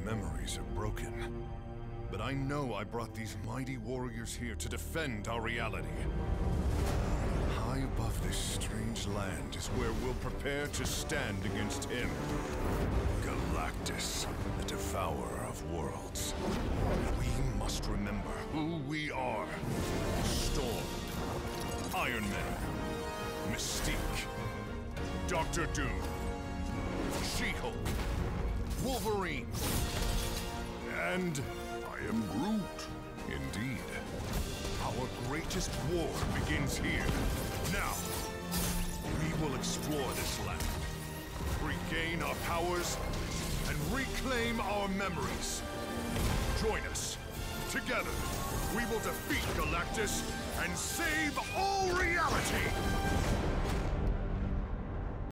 memories are broken. But I know I brought these mighty warriors here to defend our reality. High above this strange land is where we'll prepare to stand against him. Galactus, the devourer of worlds. We must remember who we are. Storm, Iron Man, Mystique, Doctor Doom, She-Hulk, Wolverine, and I am Groot. Indeed. Our greatest war begins here. Now, we will explore this land, regain our powers, and reclaim our memories. Join us. Together, we will defeat Galactus and save all reality!